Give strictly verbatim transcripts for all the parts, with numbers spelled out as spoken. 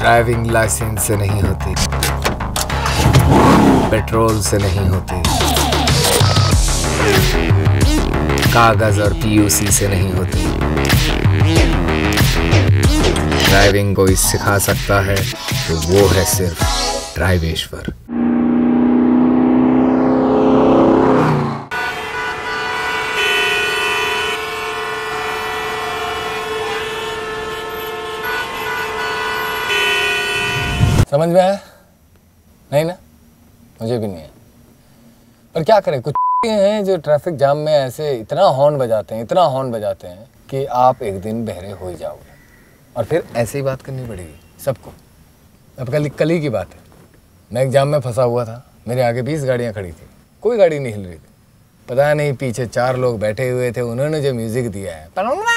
Driving licence से नहीं होती, पेट्रोल से नहीं होती, कागज और पीयूसी से नहीं होती। ड्राइविंग कोई सिखा सकता है तो वो है सिर्फ ड्राइवेश्वर। समझ में आया? नहीं ना, मुझे भी नहीं है। पर क्या करें, कुछ हैं जो ट्रैफिक जाम में ऐसे इतना हॉर्न बजाते हैं, इतना हॉर्न बजाते हैं कि आप एक दिन बहरे हो ही जाओगे और फिर ऐसे ही बात करनी पड़ेगी सबको। अब कल कल ही की बात है, मैं एक जाम में फंसा हुआ था, मेरे आगे बीस गाड़ियाँ खड़ी थी, कोई गाड़ी नहीं हिल रही थी। पता नहीं पीछे चार लोग बैठे हुए थे, उन्होंने जो म्यूजिक दिया है,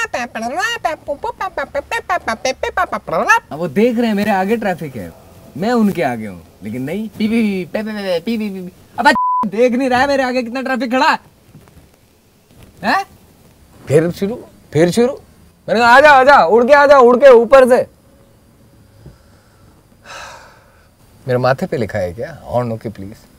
वो देख रहे हैं मेरे आगे ट्रैफिक है, मैं उनके आगे हूँ, लेकिन नहीं, पी पी पी पी पी पी पी। अब देख नहीं रहा है मेरे आगे कितना ट्रैफिक खड़ा है, हैं? फिर शुरू फिर शुरू मैंने कहा आजा आजा, उड़ के आजा, उड़ के ऊपर से। मेरे माथे पे लिखा है क्या हॉर्न ओके प्लीज?